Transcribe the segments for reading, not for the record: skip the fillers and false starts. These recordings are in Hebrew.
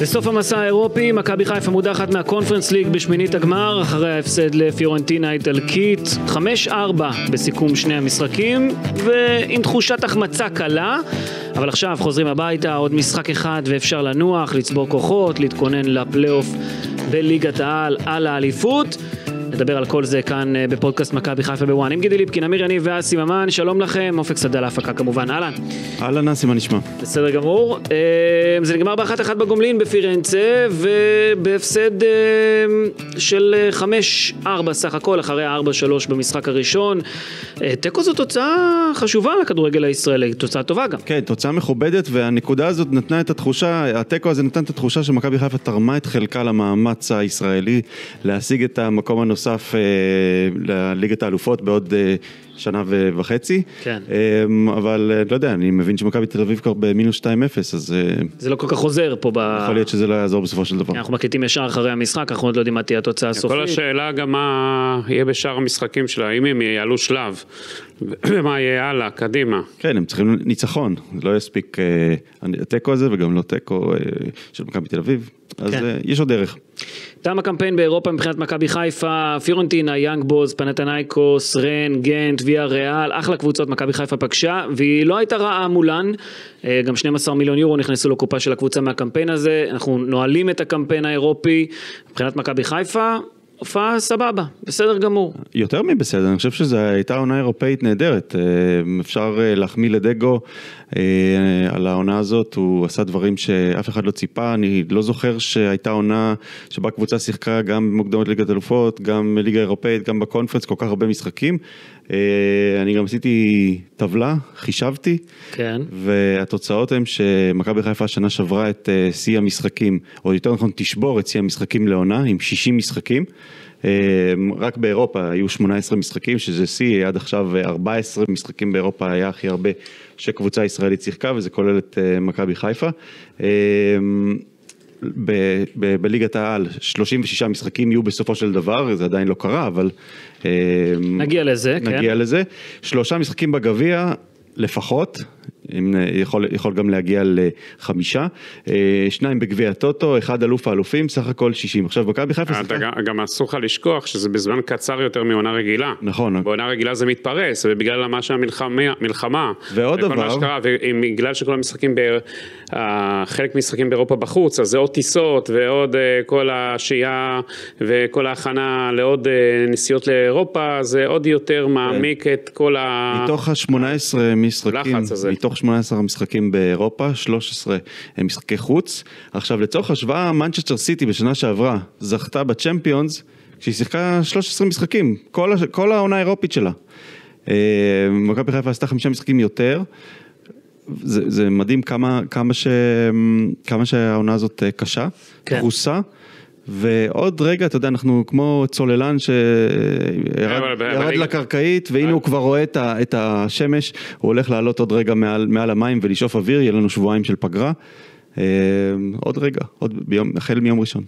בסוף המסע האירופי, מכבי חיפה מודחת מהקונפרנס ליג בשמינית הגמר, אחרי ההפסד לפיורנטינה האיטלקית, 5-4 בסיכום שני המשחקים, ועם תחושת החמצה קלה, אבל עכשיו חוזרים הביתה, עוד משחק אחד ואפשר לנוח, לצבור כוחות, להתכונן לפלייאוף בליגת העל על האליפות. נדבר על כל זה כאן בפודקאסט מכבי חיפה בוואן. עם גידי ליפקין, אמיר יניב ואסי ממן, שלום לכם, אופק שדה להפקה כמובן, אהלן. אהלן אסי, מה נשמע? בסדר גמור. זה נגמר ב1-1 בגומלין בפירנצה, ובהפסד של 5-4 סך הכל, אחרי 4-3 במשחק הראשון. תיקו זו תוצאה חשובה לכדורגל הישראלי, תוצאה טובה גם. כן, תוצאה מכובדת, והנקודה הזאת נתנה את התחושה, התיקו הזה נתן את התחושה שמכבי חיפה תרמה את חלקה למאמץ הישראלי, להשיג את המקום הנוסף לליגת האלופות בעוד שנה וחצי. כן. אבל לא יודע, אני מבין שמכבי תל אביב כבר במינוס 2-0, אז זה לא כל כך חוזר פה יכול להיות שזה לא יעזור בסופו של דבר. אנחנו מקליטים ישר אחרי המשחק, אנחנו עוד לא יודעים מה תהיה התוצאה הסופית. כל השאלה גם מה יהיה בשאר המשחקים שלה, אם הם יעלו שלב, ומה יהיה הלאה, קדימה. כן, הם צריכים ניצחון, זה לא יספיק התיקו הזה, וגם לא תיקו של מכבי תל אביב, אז יש עוד דרך. תם הקמפיין באירופה מבחינת מכבי חיפה, פיורנטינה, יאנג בוז, פנתנייקוס, רן, גנט, ויה ריאל, אחלה קבוצות מכבי חיפה פגשה, והיא לא הייתה רעה מולן, גם 12 מיליון יורו נכנסו לקופה של הקבוצה מהקמפיין הזה, אנחנו נועלים את הקמפיין האירופי, מבחינת מכבי חיפה, הופעה סבבה, בסדר גמור. יותר מבסדר, אני חושב שזו הייתה עונה אירופאית נהדרת, אפשר להחמיא לדגו על העונה הזאת, הוא עשה דברים שאף אחד לא ציפה, אני לא זוכר שהייתה עונה שבה קבוצה שיחקה גם במוקדמות ליגת אלופות, גם ליגה אירופאית, גם בקונפרנס, כל כך הרבה משחקים, אני גם עשיתי טבלה, חישבתי, כן. והתוצאות הן שמכבי חיפה השנה שברה את שיא המשחקים, או יותר נכון תשבור את שיא המשחקים לעונה, עם 60 משחקים, רק באירופה היו 18 משחקים, שזה שיא, עד עכשיו 14 משחקים באירופה היה הכי הרבה שקבוצה ישראלית שיחקה, וזה כולל את מכבי חיפה. בליגת העל 36 משחקים יהיו בסופו של דבר, זה עדיין לא קרה, אבל נגיע לזה, נגיע לזה. 3 משחקים בגביע לפחות, יכול גם להגיע ל5, 2 בגביע טוטו, 1 אלוף האלופים, סך הכל 60. עכשיו מכבי חיפה גם אסור לך לשכוח שזה בזמן קצר יותר מעונה רגילה. נכון. בעונה רגילה זה מתפרס, ובגלל מה שהמלחמה, ועוד דבר, ובגלל שכל המשחקים, חלק משחקים באירופה בחוץ, אז זה עוד טיסות, ועוד כל השהייה, וכל ההכנה לעוד נסיעות לאירופה, זה עוד יותר מעמיק את כל מתוך ה-18 משחקים, מתוך 18 המשחקים באירופה, 13 הם משחקי חוץ. עכשיו לצורך השוואה, מנצ'סטר סיטי בשנה שעברה זכתה בצ'מפיונס, כשהיא שיחקה 13 משחקים, כל העונה האירופית שלה. מכבי חיפה עשתה 5 משחקים יותר, זה מדהים כמה שהעונה הזאת קשה, פרוסה, ועוד רגע, אתה יודע, אנחנו כמו צוללן שירד לקרקעית, והנה הוא כבר רואה את השמש, הוא הולך לעלות עוד רגע מעל המים ולשאוף אוויר, יהיה לנו שבועיים של פגרה, עוד רגע, החל מיום ראשון.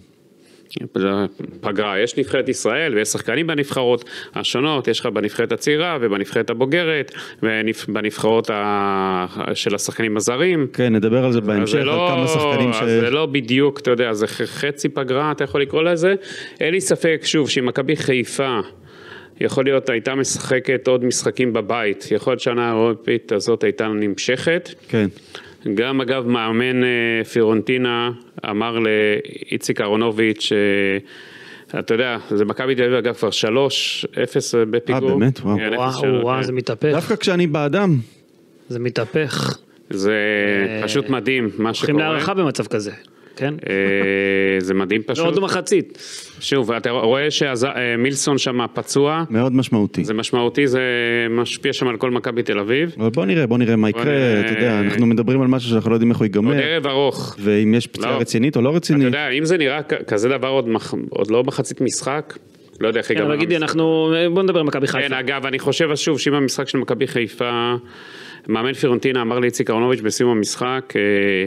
פגרה, יש נבחרת ישראל ויש שחקנים בנבחרות השונות, יש לך בנבחרת הצעירה ובנבחרת הבוגרת ובנבחרות של השחקנים הזרים. כן, נדבר על זה בהמשך, על כמה שחקנים זה לא בדיוק, אתה יודע, זה חצי פגרה, אתה יכול לקרוא לזה. אין לי ספק, שוב, שמכבי חיפה יכול להיות, הייתה משחקת עוד משחקים בבית, יכול להיות שנה האירופית הזאת הייתה נמשכת. כן. גם אגב מאמן פיורנטינה אמר לאיציק אהרונוביץ' אתה יודע, זה מכבי תל אביב אגב כבר 3-0 בפיגור. באמת? וואו, זה מתהפך. דווקא כשאני באדם. זה מתהפך. זה פשוט מדהים מה שקורה. הולכים להערכה במצב כזה. כן? זה מדהים פשוט. עוד מחצית. שוב, אתה רואה שמילסון שם פצוע. מאוד משמעותי. זה משמעותי, זה משפיע שם על כל מכבי תל אביב. אבל בוא נראה מה יקרה, אתה יודע, אנחנו מדברים על משהו שאנחנו לא יודעים איך הוא ייגמר. עוד ערב ארוך. ואם יש פציעה רצינית או לא רצינית. אתה יודע, אם זה נראה כזה דבר עוד לא מחצית משחק, לא יודע איך ייגמר. בוא נדבר על מכבי חיפה. כן, אגב, אני חושב שוב, שאם המשחק של מכבי חיפה, מאמן פיורנטינה אמר לאיציק אהרונוביץ' בסיום המשחק,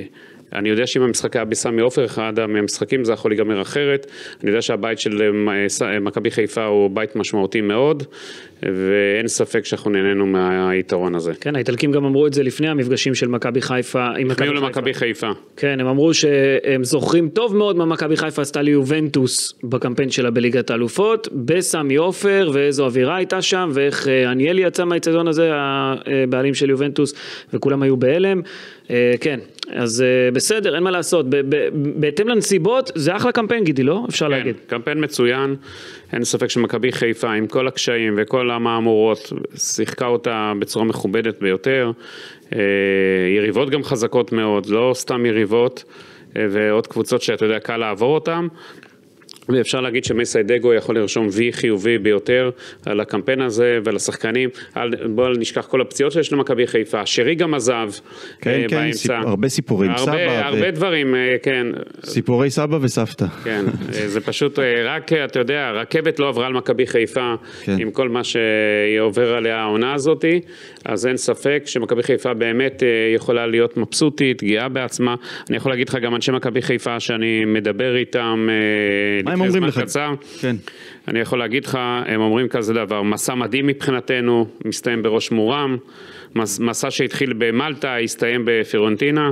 אני יודע שאם המשחק היה בסמי עופר, אחד מהמשחקים זה יכול להיגמר אחרת. אני יודע שהבית של מכבי חיפה הוא בית משמעותי מאוד, ואין ספק שאנחנו נהנינו מהיתרון הזה. כן, האיטלקים גם אמרו את זה לפני המפגשים של מכבי חיפה. החמיאו למכבי חיפה. כן, הם אמרו שהם זוכרים טוב מאוד מה מכבי חיפה עשתה ליובנטוס בקמפיין שלה בליגת האלופות, בסמי עופר, ואיזו אווירה הייתה שם, ואיך אניאלי יצא מהאצטדיון הזה, הבעלים של יובנטוס, וכולם היו בהלם. כן, אז בסדר, אין מה לעשות. בהתאם לנסיבות, זה אחלה קמפיין, גידי, לא? אפשר להגיד. קמפיין מצוין. אין ספק שמכבי חיפה, עם כל הקשיים וכל המאמורות, שיחקה אותה בצורה מכובדת ביותר. יריבות גם חזקות מאוד, לא סתם יריבות, ועוד קבוצות שאתה יודע, קל לעבור אותן. ואפשר להגיד שמסיידגו יכול לרשום וי חיובי ביותר על הקמפיין הזה ועל השחקנים. בואו נשכח כל הפציעות שיש למכבי חיפה. שרי גם עזב באמצע. הרבה סיפורים. הרבה דברים, כן. סיפורי סבא וסבתא. כן, זה פשוט רק, אתה יודע, רכבת לא עברה על מכבי חיפה עם כל מה שהיא עובר עליה העונה הזאת, אז אין ספק שמכבי חיפה באמת יכולה להיות מבסוטית, גאה בעצמה. אני יכול להגיד לך גם אנשי מכבי חיפה שאני מדבר איתם הם אומרים לך? כן. אני יכול להגיד לך, הם אומרים כזה דבר, מסע מדהים מבחינתנו, מסתיים בראש מורם, מסע שהתחיל במלטה, הסתיים בפיורנטינה,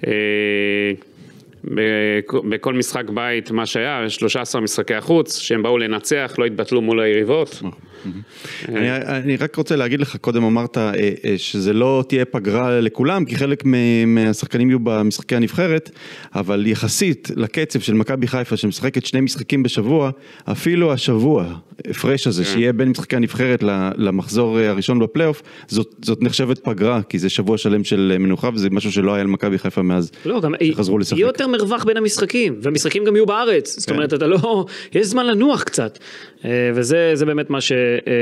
בכל משחק בית, מה שהיה, 13 משחקי החוץ, שהם באו לנצח, לא התבטלו מול היריבות. אני רק רוצה להגיד לך, קודם אמרת שזה לא תהיה פגרה לכולם, כי חלק מהשחקנים יהיו במשחקי הנבחרת, אבל יחסית לקצב של מכבי חיפה, שמשחקת 2 משחקים בשבוע, אפילו השבוע, הפרש הזה, שיהיה בין משחקי הנבחרת למחזור הראשון בפלייאוף, זאת נחשבת פגרה, כי זה שבוע שלם של מנוחה, וזה משהו שלא היה למכבי חיפה מאז שחזרו לשחק. יהיה יותר מרווח בין המשחקים, והמשחקים גם יהיו בארץ, זאת אומרת, אתה לא, יש זמן לנוח קצת, וזה באמת מה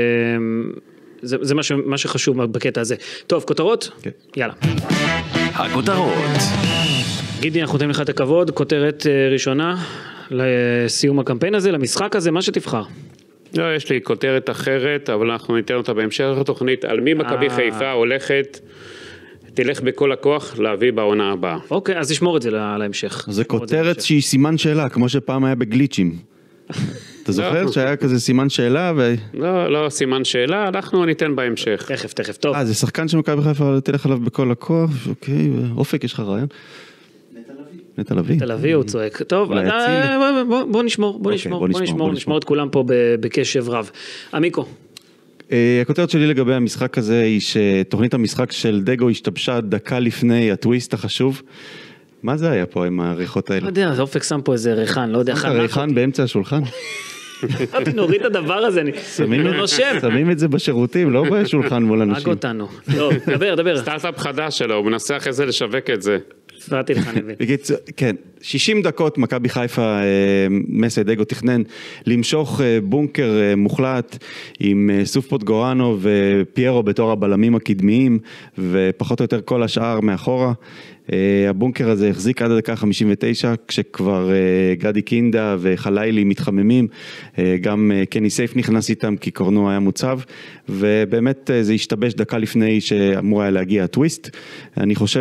זה מה שחשוב בקטע הזה. טוב, כותרות? כן. יאללה. הכותרות. גידי, אנחנו נותנים לך את הכבוד, כותרת ראשונה לסיום הקמפיין הזה, למשחק הזה, מה שתבחר. לא, יש לי כותרת אחרת, אבל אנחנו ניתן אותה בהמשך התוכנית, על מי מכבי חיפה הולכת, תלך בכל הכוח להביא בעונה הבאה. אוקיי, אז נשמור את זה להמשך. זה כותרת שהיא סימן שאלה, כמו שפעם היה בגליצ'ים. אתה זוכר שהיה כזה סימן שאלה? לא סימן שאלה, אנחנו ניתן בהמשך. תכף, טוב. זה שחקן שמכבי חיפה תלך עליו בכל הכוח, אוקיי, אופק, יש לך רעיון? נטע לביא הוא צועק. טוב, בוא נשמור את כולם פה בקשב רב. עמיקו. הכותרת שלי לגבי המשחק הזה היא שתוכנית המשחק של דגו השתבשה דקה לפני הטוויסט החשוב. מה זה היה פה עם העריכות האלה? לא יודע, אופק שם פה איזה ריחן, לא יודע. ריחן באמצע השולחן? נוריד את הדבר הזה, אני לא נושם. שמים את זה בשירותים, לא בשולחן מול אנשים. רק אותנו. טוב, דבר. סטארט-אפ חדש שלו, הוא מנסה אחרי זה לשווק את זה. ספרתי לך נבין. כן, 60 דקות מכבי חיפה, מסיידגו תכנן למשוך בונקר מוחלט עם סוף פוטגורנו ופיירו בתור הבלמים הקדמיים, ופחות או יותר כל השאר מאחורה. הבונקר הזה החזיק עד הדקה 59, כשכבר גדי קינדה וחלילי מתחממים, גם קני סייף נכנס איתם כי קורנו היה מוצב, ובאמת זה השתבש דקה לפני שאמור היה להגיע הטוויסט. אני חושב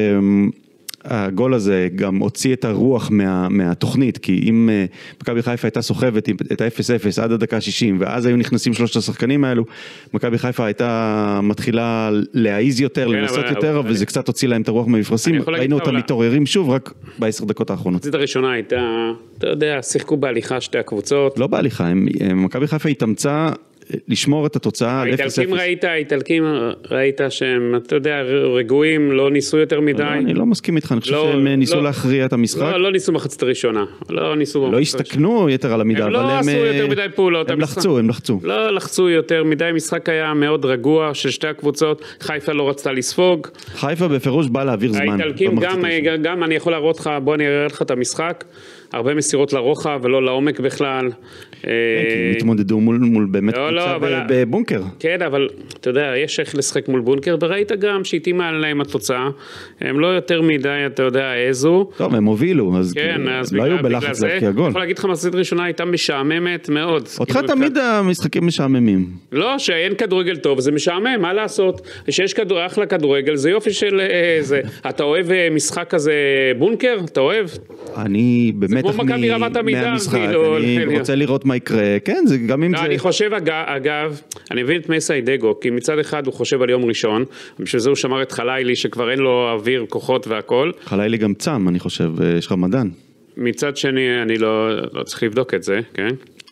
הגול הזה גם הוציא את הרוח מהתוכנית, כי אם מכבי חיפה הייתה סוחבת את ה-0-0 עד הדקה 60, ואז היו נכנסים 3 השחקנים האלו, מכבי חיפה הייתה מתחילה להעיז יותר, לנסות יותר, וזה קצת הוציא להם את הרוח מהמפרשים, ראינו אותם מתעוררים שוב רק ב10 דקות האחרונות. המחצית הראשונה הייתה, אתה יודע, שיחקו בהליכה 2 הקבוצות. לא בהליכה, מכבי חיפה התאמצה לשמור את התוצאה על 0-0. האיטלקים ראית שהם, אתה יודע, רגועים, לא ניסו יותר מדי. אני לא מסכים איתך, אני חושב שהם ניסו להכריע את המשחק. לא ניסו מחצית הראשונה. לא הסתכנו יותר על המידה, אבל הם לא עשו יותר מדי פעולות. הם לחצו. לא לחצו יותר מדי, משחק היה מאוד רגוע של 2 הקבוצות, חיפה לא רצתה לספוג. חיפה בפירוש בא להעביר זמן. האיטלקים גם אני יכול להראות לך, בוא אני אראה לך את המשחק. הרבה מסירות לרוחב ולא לעומק בכלל. כי התמודדו מול באמת קבוצה בבונקר. כן, אבל אתה יודע, יש איך לשחק מול בונקר, וראית גם שהתאימה עליהם התוצאה, הם לא יותר מדי, אתה יודע, העזו. טוב, הם הובילו, אז לא היו בלחץ להבקיע גול. אני יכול להגיד לך, מחצית ראשונה הייתה משעממת מאוד. אותך תמיד המשחקים משעממים. לא, שאין כדורגל טוב, זה משעמם, מה לעשות? שיש אחלה כדורגל, זה יופי של זה. אתה אוהב משחק כזה בונקר? אתה אוהב? אני באמת מהמשחק, אני רוצה לראות מה יקרה, כן, זה גם אם זה... אני חושב, אגב, אני מבין את מסיידגו, כי מצד אחד הוא חושב על יום ראשון, בשביל זה הוא שמר את חלילי, שכבר אין לו אוויר, כוחות והכל. חלילי גם צם, אני חושב, יש רמדאן. מצד שני, אני לא צריך לבדוק את זה, כן?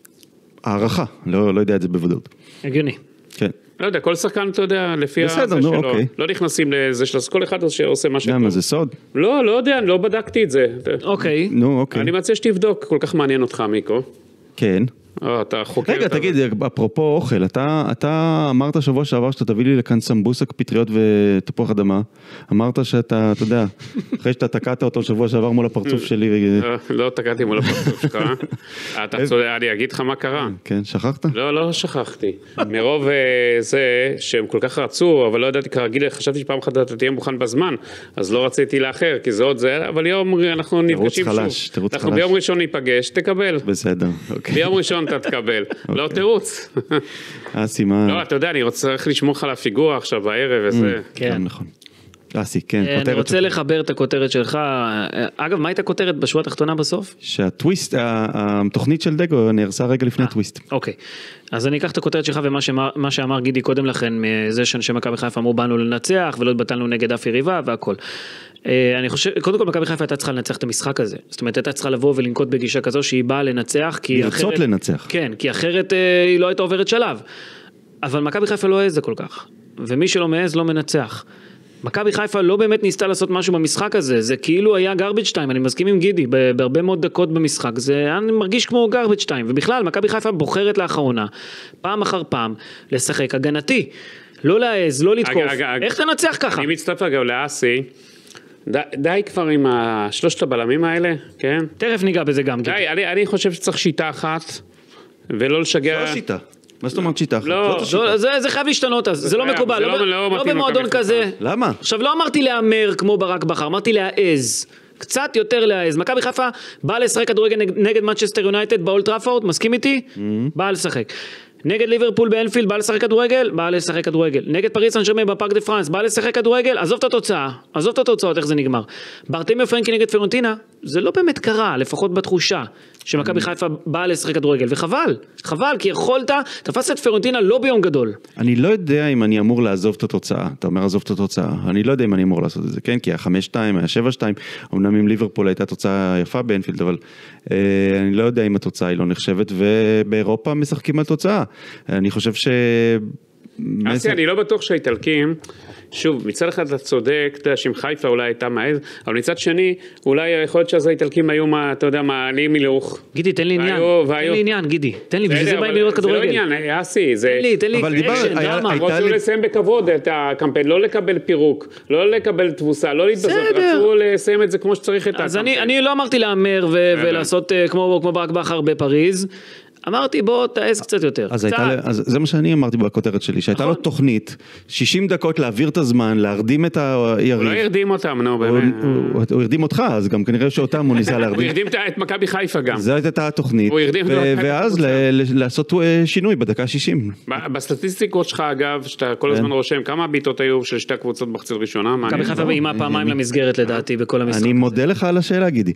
הערכה, לא יודע את זה בוודאות. הגיוני. כן. לא יודע, כל שחקן, אתה יודע, לפי הזה שלו, לא נכנסים לזה שלו, כל אחד שעושה מה שטוב. למה, זה סוד? לא יודע, אני לא בדקתי את זה. אוקיי. נו, אוקיי. אני מציע שתבדוק, כל כך מעניין אותך, מיקו. כן. אתה חוקר. רגע, תגיד, אפרופו אוכל, אתה אמרת שבוע שעבר שאתה תביא לי לכאן סמבוסק, פטריות ותפוח אדמה. אמרת שאתה, אתה יודע, אחרי שאתה תקעת אותו שבוע שעבר מול הפרצוף שלי. לא תקעתי מול הפרצוף שלך. אתה צודק, אני אגיד לך מה קרה. כן, שכחת? לא שכחתי. מרוב זה שהם כל כך רצו, אבל לא ידעתי כרגיל, חשבתי שפעם אחת אתה תהיה מוכן בזמן, אז לא רציתי לאחר, כי זה עוד זה, אבל יום אנחנו נפגשים שוב. אנחנו ביום ראשון ניפגש, תקבל. בסדר, אוקיי. ביום ראשון אתה תקבל, לא תירוץ. סימן. לא, אתה יודע, אני צריך לשמור לך על הפיגורה עכשיו בערב וזה. כן, נכון. כן, אני רוצה לחבר את הכותרת שלך. אגב, מה הייתה כותרת בשורה התחתונה בסוף? שהטוויסט, התוכנית של דגו נהרסה רגע לפני הטוויסט. אוקיי, אז אני אקח את הכותרת שלך ומה שאמר גידי קודם לכן, מזה שאנשי מכבי חיפה אמרו באנו לנצח ולא התבטלנו נגד אף יריבה והכל. אני חושב, קודם כל מכבי חיפה הייתה צריכה לנצח את המשחק הזה, זאת אומרת הייתה צריכה לבוא ולנקוט בגישה כזו שהיא באה לנצח, לרצות לנצח. כן, כי אחרת היא לא הייתה עוברת שלב, אבל מכבי חיפה לא העז כל כך, ומי שלא מעז לא מנצח. מכבי חיפה לא באמת ניסתה לעשות משהו במשחק הזה, זה כאילו היה garbage time, אני מסכים עם גידי, בהרבה מאוד דקות במשחק, זה מרגיש כמו garbage time, ובכלל מכבי חיפה בוחרת לאחרונה, פעם אחר פעם, לשחק הגנתי, לא להעז, לא לתקוף, איך תנצח ככה? אני מצטרף אגב לאסי, די כבר עם שלושת הבלמים האלה, כן? תכף ניגע בזה גם. די, אני חושב שצריך שיטה אחת, ולא לשגע... זו שיטה. מה זאת אומרת שיטה אחת? לא, זה חייב להשתנות, אז זה לא מקובל, לא במועדון כזה. למה? עכשיו לא אמרתי להמר כמו ברק בכר, אמרתי להעז. קצת יותר להעז. מכבי חיפה באה לשחק כדורגל נגד מנצ'סטר יונייטד באולד טראפורד, מסכים איתי? באה לשחק. נגד ליברפול באנפילד, בא לשחק כדורגל, בא לשחק כדורגל. נגד פריז סן ז'רמן בפארק דה פרנס, בא לשחק כדורגל, עזוב את התוצאה, עזוב את התוצאות, איך זה נגמר. בארטמיו פרנקי נגד פיורנטינה, זה לא באמת קרה, לפחות בתחושה, שמכבי חיפה באה לשחק כדורגל, וחבל, חבל, כי יכולת, תפסת את פיורנטינה לא ביום גדול. אני לא יודע אם אני אמור לעזוב את התוצאה, אתה אומר עזוב את התוצאה, אני לא יודע אם אני אמור לעשות את זה, כן, כי היה 5-2, היה 7-2, אמנם עם ליברפול הייתה תוצאה יפה באנפילד, אבל אני לא יודע אם התוצאה היא לא נחשבת, ובאירופה משחקים על תוצאה. אני חושב אני לא בטוח שהאיטלקים, שוב, מצד אחד אתה צודק, אתה יודע, שעם חיפה אולי הייתה מעז, אבל מצד שני, אולי יכול להיות שאז האיטלקים היו, אתה יודע, מעלים מלוך. גידי, תן לי עניין, גידי, תן לי, בשביל זה באים לראות כדורגל. זה לא עניין, אסי, זה... תן לי, רצו לסיים בכבוד את הקמפיין, לא לקבל פירוק, לא לקבל תבוסה, לא להתבזות, רצו לסיים את זה כמו שצריך את הקמפיין. אז אני לא אמרתי להמר ולעשות כמו ברק בכר בפריז, אמרתי בוא תעז קצת יותר. אז זה מה שאני אמרתי בכותרת שלי, שהייתה לו תוכנית, 60 דקות להעביר את הזמן, להרדים את היריב. הוא לא הרדים אותם, נו באמת. הוא הרדים אותך, אז גם כנראה שאותם הוא ניסה להרדים. הוא הרדים את מכבי חיפה גם. זו הייתה התוכנית, ואז לעשות שינוי בדקה 60. בסטטיסטיקות שלך אגב, שאתה כל הזמן רושם, כמה ביטות היו של שתי הקבוצות בחצי ראשונה? מכבי חיפה באימה פעמיים למסגרת לדעתי בכל המשחק. אני מודה לך על השאלה, גידי.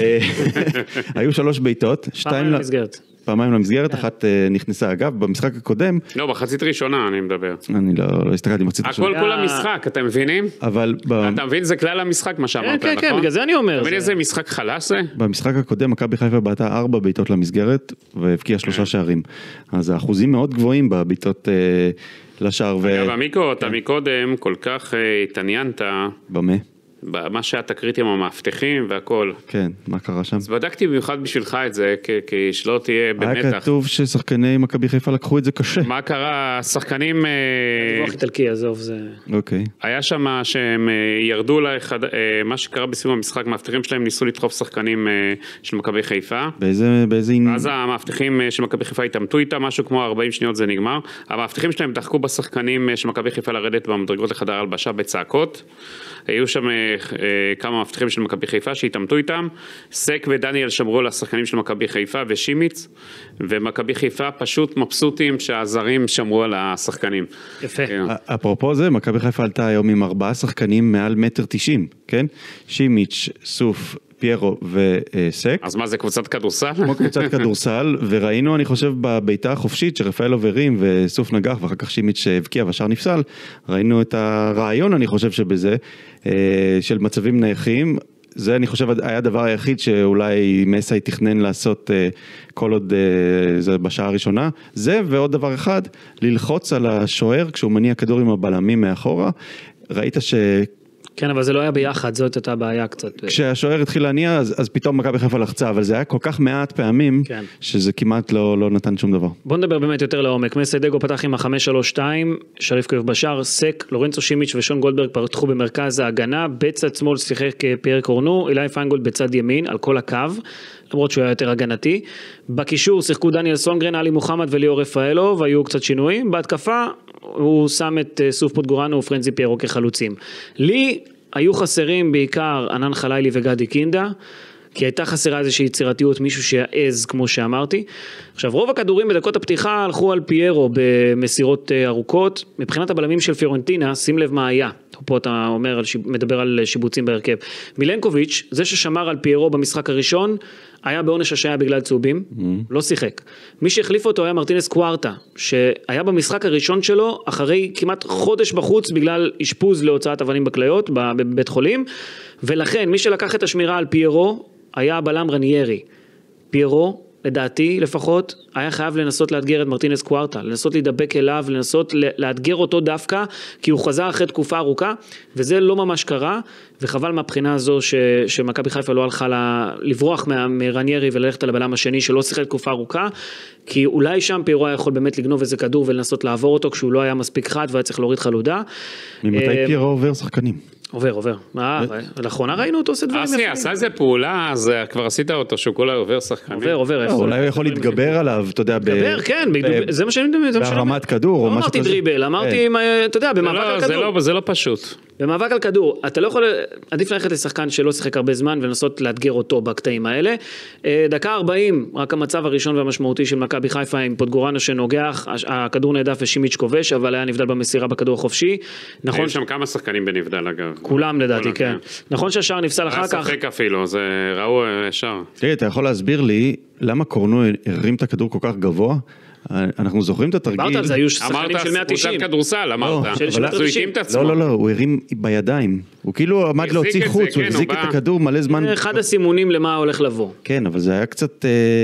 היו 3 בעיטות, 2 למסגרת. פעמיים למסגרת, אחת נכנסה אגב, במשחק הקודם... לא, בחצית ראשונה אני מדבר. אני לא הסתכלתי מחצית ראשונה. הכל כל המשחק, אתם מבינים? אבל... אתה מבין, זה כלל המשחק מה שאמרת, נכון? כן, בגלל זה אני אומר. אתה מבין איזה משחק חלש זה? במשחק הקודם, מכבי חיפה בעטה 4 בעיטות למסגרת, והבקיעה 3 שערים. אז האחוזים מאוד גבוהים בבעיטות לשער. אגב, עמיקו, אתה מקודם כל כך התעניינת... במה? מה שהיה תקרית עם המאבטחים והכל. כן, מה קרה שם? אז בדקתי במיוחד בשבילך את זה, כי שלא תהיה במתח. היה כתוב ששחקני מכבי חיפה לקחו את זה קשה. מה קרה? שחקנים... דיווח איטלקי, עזוב, זה... אוקיי. היה שם שהם ירדו מה שקרה בסיום המשחק, מאבטחים שלהם ניסו לדחוף שחקנים של מכבי חיפה. באיזה... אז המאבטחים של מכבי חיפה התאמתו איתם, משהו כמו 40 שניות זה נגמר. המאבטחים שלהם דחקו בשחקנים של מכבי חיפה לרדת במדרגות לחדר הלבשה בצעקות. היו שם כמה מאבטחים של מכבי חיפה שהתאמתו איתם. סק ודניאל שמרו לשחקנים של מכבי חיפה ושימיץ, ומכבי חיפה פשוט מבסוטים שהזרים שמרו על השחקנים. יפה. אפרופו זה, מכבי חיפה עלתה היום עם 4 שחקנים מעל 1.90 מטר, כן? שימיץ', סוף, פיירו וסק. אז מה זה קבוצת כדורסל? כמו קבוצת כדורסל, וראינו אני חושב בביתה החופשית שרפאלוב הרים וסוף נגח ואחר כך שימיץ' הבקיע והשאר נפסל, ראינו את הרעיון אני חושב שבזה, של מצבים נייחים, זה אני חושב היה הדבר היחיד שאולי מסי תכנן לעשות כל עוד זה בשעה הראשונה, זה ועוד דבר אחד, ללחוץ על השוער כשהוא מניע כדור עם הבלמים מאחורה, ראית כן, אבל זה לא היה ביחד, זאת הייתה בעיה קצת. כשהשוער התחיל להניע, אז פתאום מכבי חיפה לחצה, אבל זה היה כל כך מעט פעמים, שזה כמעט לא נתן שום דבר. בוא נדבר באמת יותר לעומק. מסיידגו פתח עם ה-5-3-2, שריף קריב בשאר, סק, לורנצו שימיץ' ושון גולדברג פתחו במרכז ההגנה, בצד שמאל שיחק פייר קורנו, אילי פיינגולד בצד ימין, על כל הקו, למרות שהוא היה יותר הגנתי. בקישור שיחקו דניאל סונגרן, עלי מוחמד וליאור רפאלוב, והיו קצת שינויים. בהתקפה הוא שם את סוף פוטגורנו ופרנזי פיירו כחלוצים. לי היו חסרים בעיקר ענן חלילי וגדי קינדה, כי הייתה חסרה איזושהי יצירתיות, מישהו שיעז כמו שאמרתי. עכשיו רוב הכדורים בדקות הפתיחה הלכו על פיירו במסירות ארוכות, מבחינת הבלמים של פיורנטינה, שים לב מה היה, פה אתה מדבר על שיבוצים בהרכב. מילנקוביץ', זה ששמר על פיירו במשחק הראשון, היה בעונש השעיה בגלל צהובים, לא שיחק. מי שהחליף אותו היה מרטינס קוארטה, שהיה במשחק הראשון שלו, אחרי כמעט חודש בחוץ, בגלל אשפוז להוצאת אבנים בכליות, בבית חולים, ולכן מי שלקח את השמירה על פיירו, היה הבלם רניירי. פיירו, לדעתי לפחות, היה חייב לנסות לאתגר את מרטינס קוארטה, לנסות להידבק אליו, לנסות לאתגר אותו דווקא, כי הוא חזר אחרי תקופה ארוכה, וזה לא ממש קרה, וחבל מהבחינה הזו שמכבי חיפה לא הלכה לברוח מרניירי וללכת על הבלם השני, שלא שיחק תקופה ארוכה, כי אולי שם פיירו היה יכול באמת לגנוב איזה כדור ולנסות לעבור אותו, כשהוא לא היה מספיק חד והיה צריך להוריד חלודה. ממתי פיירו עובר שחקנים? עובר. לאחרונה ראינו אותו עושה דברים יפים. עשה איזה פעולה, אז כבר עשית אותו שהוא כל עובר שחקנים. עובר. אולי הוא יכול להתגבר עליו, אתה יודע, כן, זה מה שאני מדבר. בהרמת כדור או משהו כזה. אמרתי דריבל, אמרתי, אתה יודע, במאבק על כדור. זה לא פשוט. במאבק על כדור, אתה לא יכול, עדיף ללכת לשחקן שלא שיחק הרבה זמן ולנסות לאתגר אותו בקטעים האלה. דקה 40, רק המצב הראשון והמשמעותי של מכבי חיפה עם פוטגורנו שנוגח, הכדור נעדף ושימיץ' כובש, אבל היה נבדל במסירה בכדור החופשי. היו שם כמה שחקנים בנבדל אגב. כולם לדעתי, כן. נכון שהשאר נפסל אחר כך. היה שחק אפילו, זה ראו ישר. תראי, אתה יכול להסביר לי למה קורנו הרים את הכדור כל כך גבוה? אנחנו זוכרים את התרגיל. אמרת על זה, היו שחקנים של 190. אמרת קבוצת כדורסל, אמרת. של 190. לא, הוא הרים בידיים. הוא כאילו עמד להוציא חוץ, הוא החזיק את הכדור מלא זמן. אחד הסימונים למה הולך לבוא. כן, אבל זה היה קצת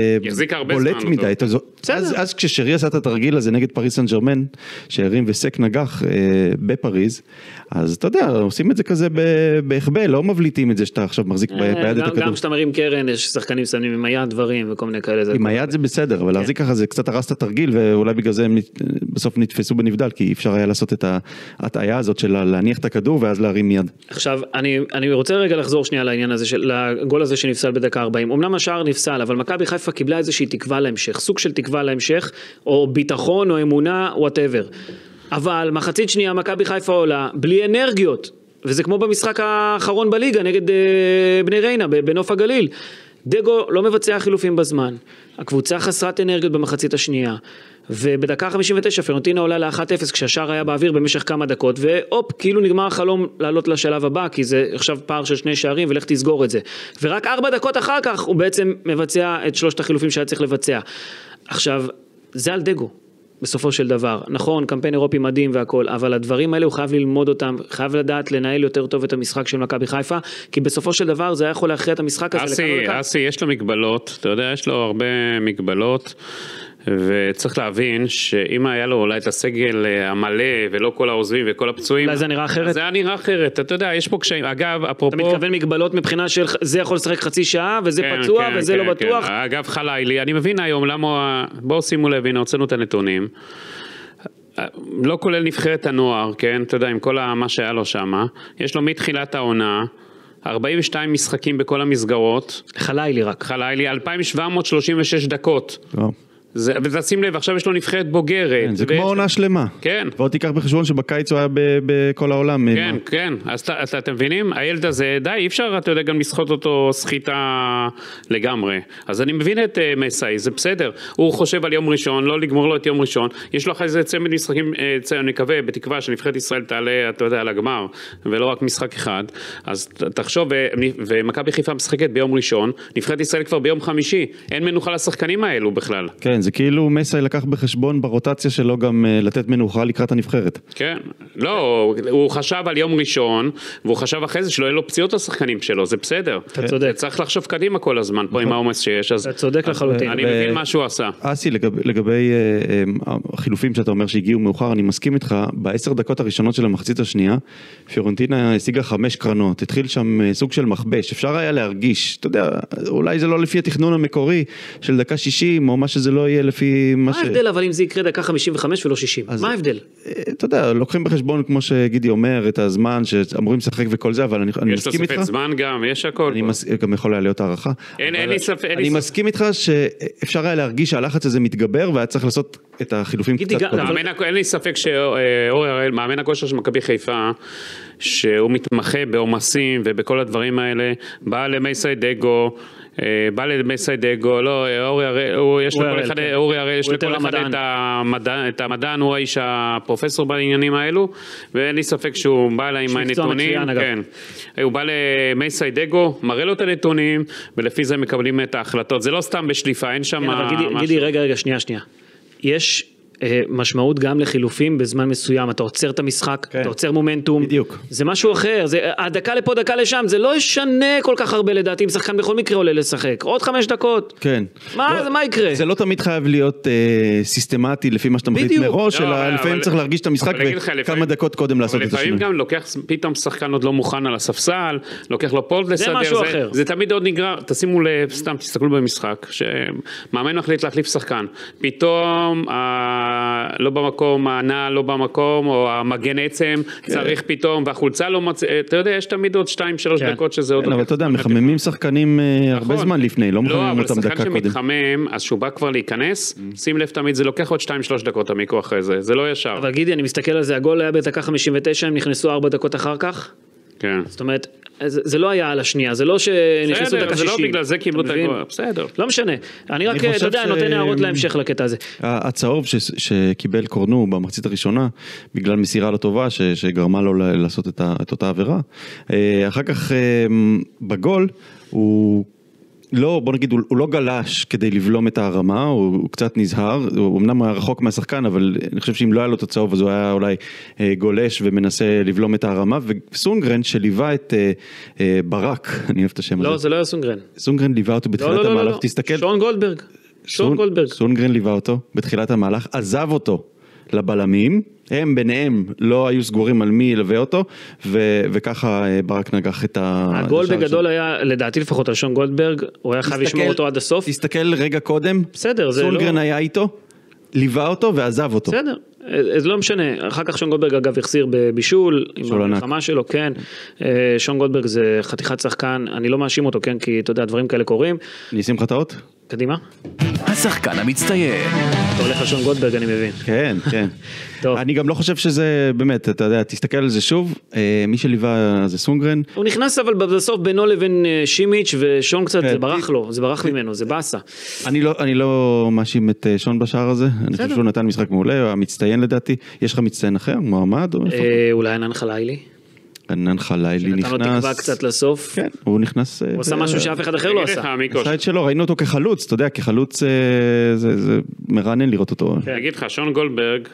בולט מדי. אז כששרי עשה את התרגיל הזה נגד פריז סן ז'רמן, שהרים וסק נגח בפריז, אז אתה יודע, עושים את זה כזה בהחבל, לא מבליטים את זה שאתה עכשיו מחזיק ביד את הכדור. גם כשאתה מרים קרן, יש שחקנים שמים עם היד דברים וכל מיני כאלה. עם היד זה בסדר, אבל להחזיק ככה זה קצת הרס את התרגיל, ואולי בגלל זה הם בסוף נתפסו בנבדל, כי אפשר היה לעשות את ההטעיה הזאת של להניח את הכדור ואז להרים מיד. עכשיו, אני רוצה רגע לחזור שנייה לעניין הזה, לגול הזה שנפסל בדקה 40. אמנם השער נפסל, אבל מכבי חיפה קיבלה איזושהי תקווה להמשך, סוג של תקווה להמשך, או ביטחון או אמונה, whatever. אבל מחצית שנייה מכבי חיפה עולה בלי אנרגיות, וזה כמו במשחק האחרון בליגה נגד בני ריינה בנוף הגליל. דגו לא מבצע חילופים בזמן, הקבוצה חסרת אנרגיות במחצית השנייה, ובדקה 59 פיורנטינה עולה ל-1-0 כשהשער היה באוויר במשך כמה דקות, ואופ, כאילו נגמר החלום לעלות לשלב הבא, כי זה עכשיו פער של 2 שערים ולך תסגור את זה. ורק 4 דקות אחר כך הוא בעצם מבצע את 3 החילופים שהיה צריך לבצע. עכשיו, זה על דגו. בסופו של דבר, נכון, קמפיין אירופי מדהים והכל, אבל הדברים האלה הוא חייב ללמוד אותם, חייב לדעת לנהל יותר טוב את המשחק של מכבי חיפה, כי בסופו של דבר זה היה יכול להכריע את המשחק הזה. אסי, יש לו מגבלות, אתה יודע, יש לו הרבה מגבלות, וצריך להבין שאם היה לו אולי את הסגל המלא ולא כל העוזבים וכל הפצועים, אולי זה נראה אחרת? זה היה נראה אחרת, אתה יודע, יש פה קשיים, אגב, אפרופו... אתה מתכוון מגבלות מבחינה של זה יכול לשחק חצי שעה וזה פצוע וזה לא בטוח? אגב, חלילי, אני מבין היום למה, בואו שימו לב, הנה, הוצאנו את הנתונים, לא כולל נבחרת הנוער, כן, אתה יודע, עם כל מה שהיה לו שם, יש לו מתחילת העונה, 42 משחקים בכל המסגרות. חלילי רק. חלילי, 2,736 דקות. ותשים לב, עכשיו יש לו נבחרת בוגרת. זה כמו עונה שלמה. כן. ועוד תיקח בחשבון שבקיץ הוא היה בכל העולם. כן, כן. אז אתם מבינים? הילד הזה, די, אי אפשר, אתה יודע, גם לשחות אותו סחיטה לגמרי. אז אני מבין את מסאי, זה בסדר. הוא חושב על יום ראשון, לא לגמור לו את יום ראשון. יש לו אחרי זה צמד משחקים, אני מקווה, בתקווה שנבחרת ישראל תעלה, אתה יודע, לגמר, ולא רק משחק אחד. אז תחשוב, ומכבי חיפה משחקת ביום ראשון, נבחרת ישראל כבר ביום חמישי. אין מנוחה לשחקנים האלו בכלל. כן, זה כאילו מסאי לקח בחשבון ברוטציה שלו גם לתת מנוחה לקראת הנבחרת. כן, לא, הוא חשב על יום ראשון, והוא חשב אחרי זה שלא יהיה לו פציעות לשחקנים שלו, זה בסדר. אתה צודק. צריך לחשוב קדימה כל הזמן פה עם העומס שיש. אתה צודק לחלוטין. אני מבין מה שהוא עשה. אסי, לגבי החילופים שאתה אומר שהגיעו מאוחר, אני מסכים איתך, ב10 דקות הראשונות של המחצית השנייה, פיורנטינה השיגה 5 קרנות, התחיל שם סוג של מחבש, אפשר היה להרגיש, אתה יודע, אולי זה לא לפי התכנון המקורי של דקה 60, או מה שזה לא יהיה לפי מה ההבדל, אבל אם זה יקרה דקה 55 ולא 60? מה ההבדל? אתה יודע, לוקחים בחשבון, כמו שגידי אומר, את הזמן שאמורים לשחק וכל זה, אבל אני מסכים איתך. יש תוספת זמן גם, יש הכל. אני גם יכול להיות הערכה. אין לי ספק. אני מסכים איתך שאפשר היה להרגיש שהלחץ הזה מתגבר, והיה צריך לעשות את החילופים קצת קודם. אין לי ספק שאורי הראל, מאמן הכושר של מכבי חיפה, שהוא מתמחה בעומסים ובכל הדברים האלה, בא למסאי דגו, לא, אורי הראל, יש לכל אחד את המדען, הוא האיש הפרופסור בעניינים האלו, ואין לי ספק שהוא בא לה עם הנתונים, כן, הוא בא למסאי דגו, מראה לו את הנתונים, ולפי זה מקבלים את ההחלטות, זה לא סתם בשליפה, אין שם משהו. גידי, רגע, שנייה, יש משמעות גם לחילופים בזמן מסוים, אתה עוצר את המשחק, אתה עוצר מומנטום, בדיוק. זה משהו אחר, הדקה לפה, דקה לשם, זה לא ישנה כל כך הרבה לדעתי, אם שחקן בכל מקרה עולה לשחק, עוד 5 דקות, כן. מה יקרה? זה לא תמיד חייב להיות סיסטמטי לפי מה שאתה מחליט מראש, אלא לפעמים צריך להרגיש את המשחק וכמה דקות קודם לעשות את השינוי. לפעמים גם לוקח פתאום שחקן עוד לא מוכן על הספסל, לוקח לו פולד לסדר, זה תמיד עוד נגרר, תשימו לב, סתם תסתכלו במשחק, שמאמן מחליט להחליף שחקן, פתאום לא במקום, הענה לא במקום, או המגן עצם צריך פתאום, והחולצה לא אתה יודע, יש תמיד עוד 2-3 דקות שזה עוד... אבל אתה יודע, מחממים שחקנים הרבה זמן לפני, לא מחממים אותם דקה קודם. לא, אבל שחקן שמתחמם, אז שהוא בא כבר להיכנס, שים לב תמיד, זה לוקח עוד 2-3 דקות המיקרו אחרי זה, זה לא ישר. אבל גידי, אני מסתכל על זה, הגול היה בדקה 59, הם נכנסו 4 דקות אחר כך. כן. זאת אומרת, זה לא היה על השנייה, זה לא שנכנסו דקה 60. זה לא בגלל זה קיבלו את הגול, בסדר. לא משנה, אני רק, אתה יודע, נותן הערות להמשך לקטע הזה. הצהוב שקיבל קורנו במחצית הראשונה, בגלל מסירה לא טובה, שגרמה לו לעשות את אותה עבירה, אחר כך בגול, הוא לא, בוא נגיד, הוא לא גלש כדי לבלום את הרמה, הוא קצת נזהר, הוא אמנם היה רחוק מהשחקן, אבל אני חושב שאם לא היה לו את הצהוב, אז הוא היה אולי גולש ומנסה לבלום את הרמה, וסונגרן שליווה את ברק, אני אוהב את השם הזה. לא, זה לא היה סונגרן. סונגרן ליווה אותו בתחילת המהלך, תסתכל. שון גולדברג. סונגרן ליווה אותו בתחילת המהלך, עזב אותו לבלמים, הם ביניהם לא היו סגורים על מי ילווה אותו, וככה ברק נגח את הגול בגדול היה, לדעתי לפחות על שון גולדברג, הוא היה חייב לשמור אותו עד הסוף. תסתכל רגע קודם, סונגרן היה איתו, ליווה אותו ועזב אותו. בסדר, אז לא משנה, אחר כך שון גולדברג אגב החסיר בבישול, עם המלחמה שלו, כן, שון גולדברג זה חתיכת שחקן, אני לא מאשים אותו, כן, כי אתה יודע, דברים כאלה קורים. אני אשים חטאות? קדימה. השחקן המצטיין. אתה הולך לשון גולדברג, אני מבין. כן, כן. אני גם לא חושב שזה, באמת, אתה יודע, תסתכל על זה שוב, מי שליווה זה סונגרן. הוא נכנס אבל בסוף בינו לבין שימיץ' ושון קצת, זה ברח לו, זה ברח ממנו, זה באסה. אני לא מאשים את שון בשער הזה, אני חושב שהוא נתן משחק מעולה, הוא המצטיין לדעתי. יש לך מצטיין אחר, מועמד? אולי ענן חלילי. ענן חלילי נכנס. שנתן לו תקווה קצת לסוף. כן, הוא נכנס. הוא עשה משהו שאף אחד אחר לא עשה. עשה את שלו, ראינו אותו כחלוץ, אתה יודע, כחלוץ זה מרענן לראות אותו. אני אגיד לך, שון גולדברג,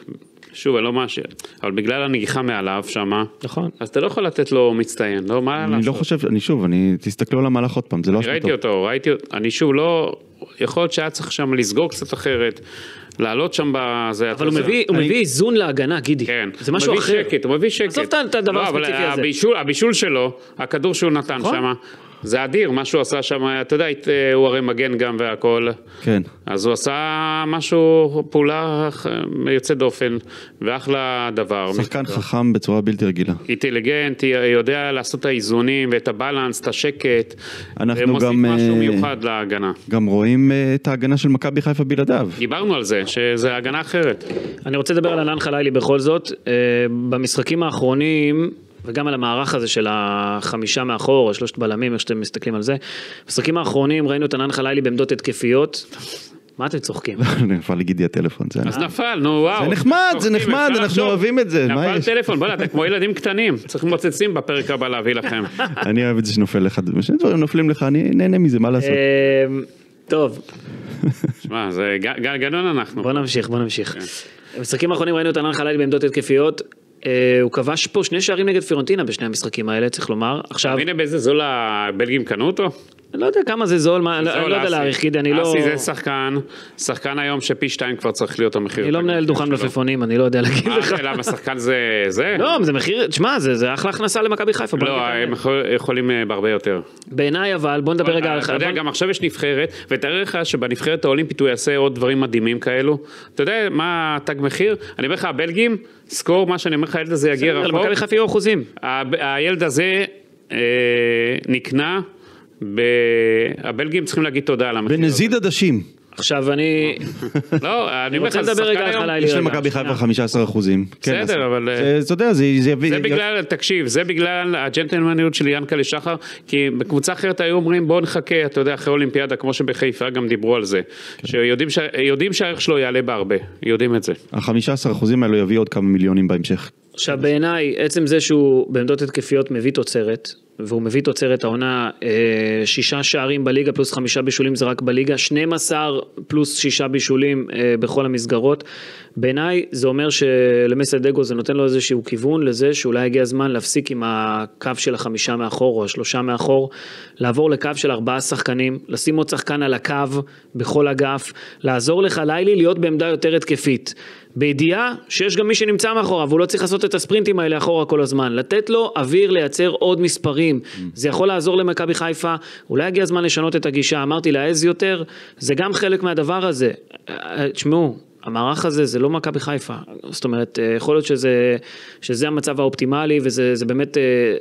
שוב, אני לא משהו, אבל בגלל הנגיחה מעליו שמה, נכון. אז אתה לא יכול לתת לו מצטיין, לא, מה לעשות? אני לא חושב, תסתכלו על המהלך עוד פעם, זה לא אשמתו. ראיתי אותו, אני שוב לא, יכול להיות שהיה צריך שם לסגור קצת אחרת, לעלות שם בזה. אבל הוא מביא איזון להגנה, גידי. כן. זה משהו אחר. הוא מביא שקט. עזוב את הדבר הספציפי הזה. הבישול שלו, הכדור שהוא נתן שם, זה אדיר, מה שהוא עשה שם, אתה יודע, הוא הרי מגן גם והכל. כן. אז הוא עשה משהו, פעולה יוצא דופן, ואחלה דבר. שחקן חכם בצורה בלתי רגילה. אינטליגנט, יודע לעשות את האיזונים ואת הבלנס, את השקט. אנחנו ומוסיף גם משהו מיוחד להגנה. גם רואים את ההגנה של מכבי חיפה בלעדיו. דיברנו על זה, שזה הגנה אחרת. אני רוצה לדבר על ענן חלילי בכל זאת. במשחקים האחרונים, וגם על המערך הזה של 5 מאחור, 3 בלמים, איך שאתם מסתכלים על זה. במשחקים האחרונים ראינו את ענן חלילי בעמדות התקפיות. מה אתם צוחקים? נפל לי גידי הטלפון. אז נפל, נו וואו. זה נחמד, אנחנו אוהבים את זה. נפל טלפון, בוא'נה, אתם כמו ילדים קטנים. צריכים מוצצים בפרק הבא להביא לכם. אני אוהב את זה שנופל לך, שני דברים נופלים לך, אני נהנה מזה, מה לעשות? טוב. שמע, זה גנון אנחנו. בוא נמשיך. במשחקים האחרונים ראינו את ענן חלילי בעמדות התקפיות. הוא כבש פה 2 שערים נגד פיורנטינה בשני המשחקים האלה, צריך לומר. עכשיו... הנה באיזה זול הבלגים קנו אותו? אני לא יודע כמה זה זול, אני לא יודע להעריך, גידי, אני לא... אסי זה שחקן היום שפי 2 כבר צריך להיות המחיר. אני לא מנהל דוכן מלפפונים, אני לא יודע להגיד לך. למה שחקן זה? לא, זה מחיר, תשמע, זה אחלה הכנסה למכבי חיפה. לא, הם יכולים בהרבה יותר. בעיניי אבל, בוא נדבר רגע על... אתה יודע, גם עכשיו יש נבחרת, ותאר לך שבנבחרת האולימפית הוא יעשה עוד דברים מדהימים כאלו. אתה יודע מה תג מחיר? אני אומר לך, הבלגים, סקור מה שאני אומר לך, הילד הזה יגיע רחוק. למכבי חיפה יהיו אחוזים. הילד הזה נקנה, הבלגים צריכים להגיד תודה על המחיר. בנזיד עדשים. עכשיו אני... לא, אני רוצה לדבר רגע על חלילי. יש למכבי חיפה 15%. בסדר, אבל... אתה יודע, זה יביא... זה בגלל, תקשיב, זה בגלל הג'נטלמניות של ינקלה שחר, כי בקבוצה אחרת היו אומרים, בוא נחכה, אתה יודע, אחרי אולימפיאדה, כמו שבחיפה גם דיברו על זה, שיודעים שהערך שלו יעלה בהרבה, יודעים את זה. 15% האלו יביא עוד כמה מיליונים בהמשך. עכשיו בעיניי, עצם זה שהוא בעמדות התקפיות מביא תוצרת, והוא מביא תוצרת העונה 6 שערים בליגה פלוס 5 בישולים זה רק בליגה, 12 פלוס 6 בישולים בכל המסגרות. בעיניי זה אומר שלמסיידגו זה נותן לו איזשהו כיוון לזה שאולי הגיע הזמן להפסיק עם הקו של 5 מאחור או 3 מאחור, לעבור לקו של 4 שחקנים, לשים עוד שחקן על הקו בכל אגף, לעזור לחלילי להיות בעמדה יותר התקפית. בידיעה שיש גם מי שנמצא מאחורה, והוא לא צריך לעשות את הספרינטים האלה אחורה כל הזמן, לתת לו אוויר לייצר עוד מספרים, זה יכול לעזור למכבי חיפה, אולי הגיע הזמן לשנות את הגישה, אמרתי להעז יותר, זה גם חלק מהדבר הזה, תשמעו, המערך הזה זה לא מכבי חיפה, זאת אומרת, יכול להיות שזה המצב האופטימלי, וזה באמת,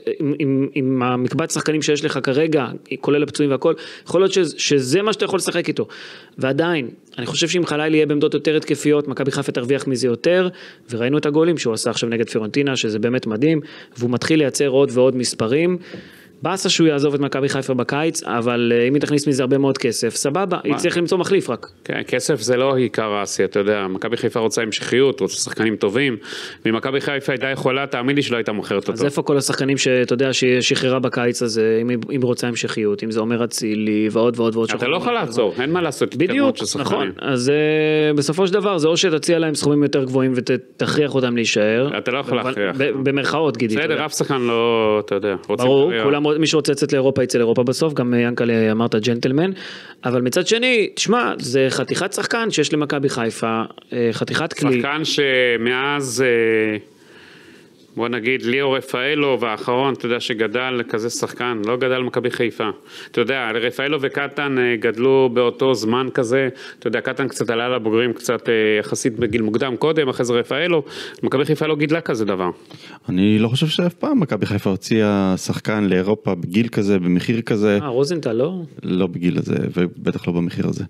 עם המקבץ שחקנים שיש לך כרגע, כולל הפצועים והכל, יכול להיות שזה מה שאתה יכול לשחק איתו, ועדיין, אני חושב שאם חלילי יהיה בעמדות יותר התקפיות, מכבי חיפה תרוויח מזה יותר, וראינו את הגולים שהוא עשה עכשיו נגד פיורנטינה, שזה באמת מדהים, והוא מתחיל לייצר עוד ועוד מספרים, באסה שהוא יעזוב את מכבי חיפה בקיץ, אבל אם היא תכניס מזה הרבה מאוד כסף, סבבה, היא צריך למצוא מחליף רק. כן, כסף זה לא עיקר העשייה, אתה יודע, מכבי חיפה רוצה המשכיות, רוצה שחקנים טובים, ומכבי חיפה הייתה יכולה, תאמין לי שלא הייתה מוכרת אותו. אז איפה כל השחקנים שאתה יודע ששחררה בקיץ הזה, אם רוצה המשכיות, אם זה אומר אצילי, ועוד ועוד ועוד. אתה לא יכול לעצור, אין מה לעשות. בדיוק, נכון, אז בסופו של דבר, זה או שתציע להם סכומים יותר גבוהים ותכריח אותם להישאר. אתה לא יכול להכריח. במרכאות, גידי. בסדר, אף שחקן לא, אתה יודע, ברור, מי שרוצה לצאת לאירופה יצא לאירופה בסוף, גם ינקלה אמרת ג'נטלמן, אבל מצד שני, תשמע, זה חתיכת שחקן שיש למכבי חיפה, חתיכת כלי. שחקן שמאז, בוא נגיד, ליאו רפאלו והאחרון, אתה יודע שגדל כזה שחקן, לא גדל מכבי חיפה. אתה יודע, רפאלו וקטן גדלו באותו זמן כזה, אתה יודע, קטן קצת עלה לבוגרים, קצת יחסית בגיל מוקדם קודם, אחרי זה רפאלו, מכבי חיפה לא גידלה כזה דבר. אני לא חושב שאף פעם מכבי חיפה הוציאה שחקן לאירופה בגיל כזה, במחיר כזה. רוזנטל לא? לא בגיל הזה, ובטח לא במחיר הזה.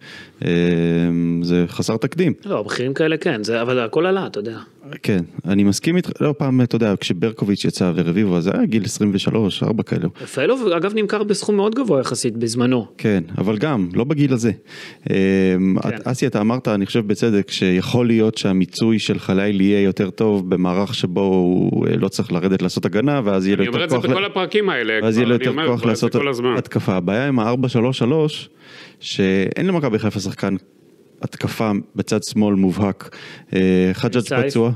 זה חסר תקדים. לא, מחירים כאלה כן, אבל הכל עלה, אתה יודע. כן, אני מסכים איתך, לא פעם, אתה יודע, כשברקוביץ' יצא ורביבו, אז היה גיל 23, 4 כאלו. רפאלו, אגב, נמכר בסכום מאוד גבוה יחסית בזמנו. כן, אבל גם, לא בגיל הזה. אסי, אתה אמרת, אני חושב בצדק, שיכול להיות שהמיצוי של חלילי יהיה יותר טוב במערך שבו הוא לא צריך לרדת לעשות הגנה, ואז יהיה לו יותר כוח... אני אומר את זה בכל הפרקים האלה. ואז יהיה לו יותר כוח לעשות התקפה. הבעיה עם ה-4-3-3, שאין למכבי חיפה שחקן התקפה בצד שמאל מובהק. חג'ג' פצוע.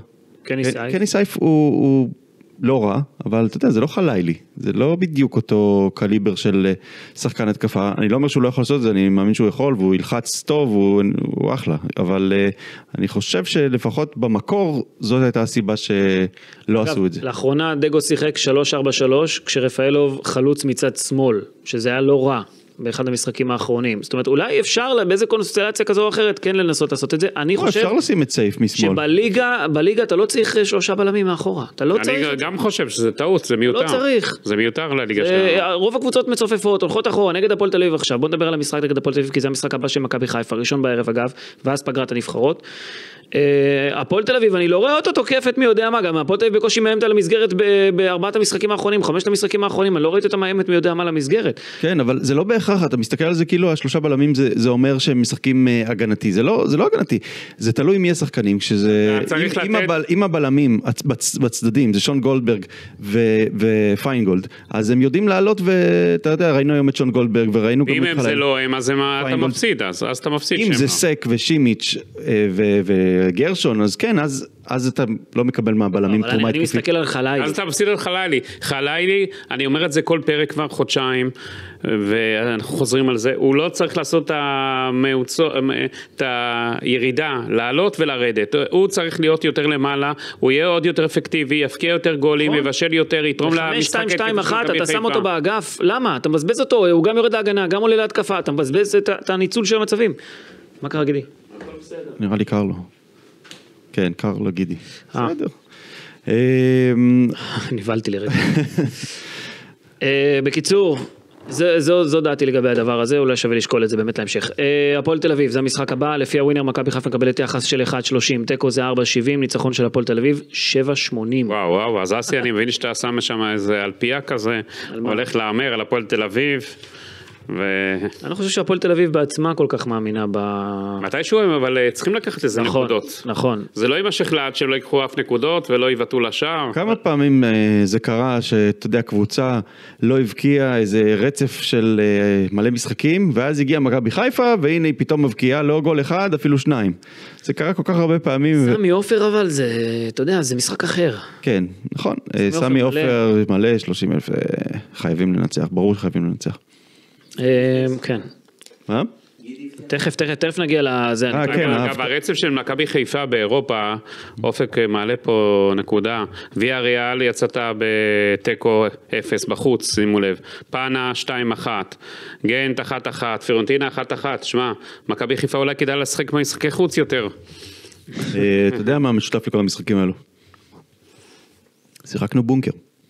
קני סייף הוא לא רע, אבל אתה יודע, זה לא חלילי, זה לא בדיוק אותו קליבר של שחקן התקפה, אני לא אומר שהוא לא יכול לעשות את זה, אני מאמין שהוא יכול, והוא ילחץ טוב, הוא אחלה, אבל אני חושב שלפחות במקור, זאת הייתה הסיבה שלא עשו את זה. לאחרונה דגו שיחק 3-4-3, כשרפאלוב חלוץ מצד שמאל, שזה היה לא רע. באחד המשחקים האחרונים. זאת אומרת, אולי אפשר באיזה קונסטלציה כזו או אחרת כן לנסות לעשות את זה. אני חושב... אפשר לשים את סייף משמאל. שבליגה אתה לא צריך 3 בלמים מאחורה. אתה לא צריך... אני גם חושב שזה טעות, זה מיותר. לא צריך. זה מיותר לליגה שלנו. רוב הקבוצות מצופפות, הולכות אחורה, נגד הפועל תל אביב עכשיו. בוא נדבר על המשחק נגד הפועל תל אביב, כי זה המשחק הבא של מכבי חיפה, ראשון בערב אגב, ואז פגרת הנבחרות. הפועל תל אביב, אני לא רואה אותו תוקפת מי יודע מה, גם הפועל תל אביב בקושי מאיימת על המסגרת בארבעת המשחקים האחרונים, 5 המשחקים האחרונים, אני לא ראיתי אותה מאיימת מי יודע מה למסגרת. כן, אבל זה לא בהכרח, אתה מסתכל על זה כאילו השלושה בלמים זה אומר שהם משחקים הגנתי, זה לא הגנתי, זה תלוי מי השחקנים, כשזה, אם הבלמים בצדדים, זה שון גולדברג ופיינגולד, אז הם יודעים לעלות ואתה יודע, ראינו היום את שון גולדברג וראינו גם אם הם זה לא הם, אז אתה מפסיד, אז אתה מפסיד. אם זה סק ושימיץ' וגרשון, אז כן, אז אתה לא מקבל מהבלמים תרומה התקופית. אני מסתכל על חלילי. אז אתה מפסיד על חלילי. חלילי, אני אומר את זה כל פרק כבר חודשיים, ואנחנו חוזרים על זה, הוא לא צריך לעשות את הירידה, לעלות ולרדת. הוא צריך להיות יותר למעלה, הוא יהיה עוד יותר אפקטיבי, יפקיע יותר גולים, יבשל יותר, יתרום למשחק. 5-2-2-1, אתה שם אותו באגף, למה? אתה מבזבז אותו, הוא גם יורד להגנה, גם עולה להתקפה, אתה מבזבז את הניצול של המצבים. מה קרה גידי? נראה לי קרלו. כן, קרלו גידי. בסדר. נבלתי לרגע. בקיצור, זו דעתי לגבי הדבר הזה, אולי שווה לשקול את זה באמת להמשך. הפועל תל אביב, זה המשחק הבא, לפי הווינר מכבי חיפה מקבלת יחס של 1.30, תיקו זה 4.70, ניצחון של הפועל תל אביב 7.80. וואו, אז אסי, אני מבין שאתה שם שם איזה אלפיה כזה, הולך לאמר על הפועל תל אביב. אני חושב שהפועל תל אביב בעצמה כל כך מאמינה מתישהו הם, אבל צריכים לקחת איזה נקודות. נכון. זה לא יימשך לאט שהם לא ייקחו אף נקודות ולא יבטאו לשער. כמה פעמים זה קרה שאתה יודע, קבוצה לא הבקיעה איזה רצף של מלא משחקים, ואז הגיעה מכבי חיפה, והנה היא פתאום מבקיעה לא גול אחד, אפילו 2. זה קרה כל כך הרבה פעמים. סמי עופר אבל זה, אתה יודע, זה משחק אחר. כן, נכון. סמי עופר מלא, 30,000 חייבים לנצח, ברור שחייבים לנצח. כן. מה? תכף נגיע לזה. אגב, הרצף של מכבי חיפה באירופה, אופק מעלה פה נקודה, ויה ריאל יצאת בטקו 0 בחוץ, שימו לב, פאנה 2-1, גנט 1-1, פיורנטינה 1-1, שמע, מכבי חיפה אולי כדאי לשחק משחקי חוץ יותר. אתה יודע מה משותף לכל המשחקים האלו? שיחקנו בונקר.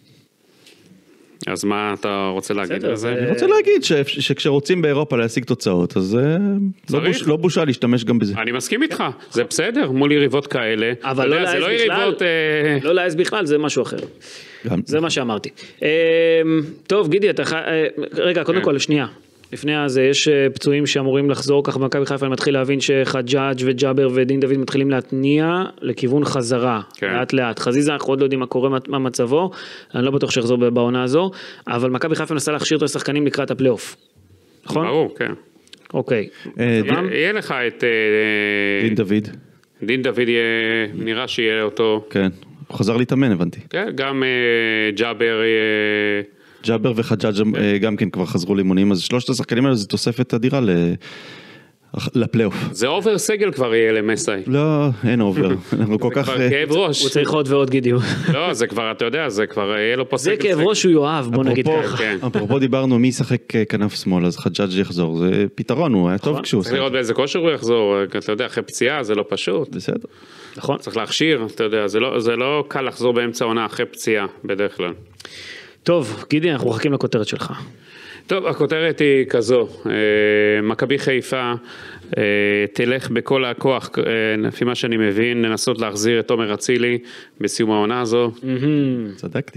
אז מה אתה רוצה להגיד לזה? אני רוצה להגיד שכשרוצים באירופה להשיג תוצאות, אז לא בושה להשתמש גם בזה. אני מסכים איתך, זה בסדר, מול יריבות כאלה. אבל לא להעז בכלל, זה משהו אחר. זה מה שאמרתי. טוב, גידי, רגע, קודם כל, שנייה. לפני הזה יש פצועים שאמורים לחזור, ככה במכבי חיפה אני מתחיל להבין שחג'אג' וג'אבר ודין דוד מתחילים להתניע לכיוון חזרה, לאט לאט. חזיזה אנחנו עוד לא יודעים מה קורה, מה מצבו, אני לא בטוח שיחזור בעונה הזו, אבל מכבי חיפה מנסה להכשיר את השחקנים לקראת הפלייאוף. נכון? ברור, כן. אוקיי. יהיה לך את דין דוד. דין דוד נראה שיהיה אותו. כן, הוא חזר להתאמן הבנתי. כן, גם ג'אבר ג'אבר וחג'אג' גם כן כבר חזרו לאימונים, אז שלושת השחקנים האלה זה תוספת אדירה לפלייאוף. זה אובר סגל כבר יהיה למסאי. לא, אין אובר. אנחנו כל כך... זה כבר כאב ראש. הוא צריך עוד ועוד גידי. לא, זה כבר, אתה יודע, זה כבר יהיה לו פה סגל. זה כאב ראש שהוא יואב, בוא נגיד ככה. אפרופו דיברנו מי ישחק כנף שמאל, אז חג'אג' יחזור, זה פתרון, הוא היה טוב כשהוא... צריך לראות באיזה כושר הוא יחזור, אתה יודע, אחרי פציעה זה לא פשוט. בסדר. נכון. צריך להכשיר, אתה יודע, זה לא קל לחזור באמצע עונה אחרי פציעה, בדרך כלל. טוב, גידי, אנחנו מחכים לכותרת שלך. טוב, הכותרת היא כזו, מכבי חיפה תלך בכל הכוח, לפי מה שאני מבין, לנסות להחזיר את תומר אצילי בסיום העונה הזו. צדקתי.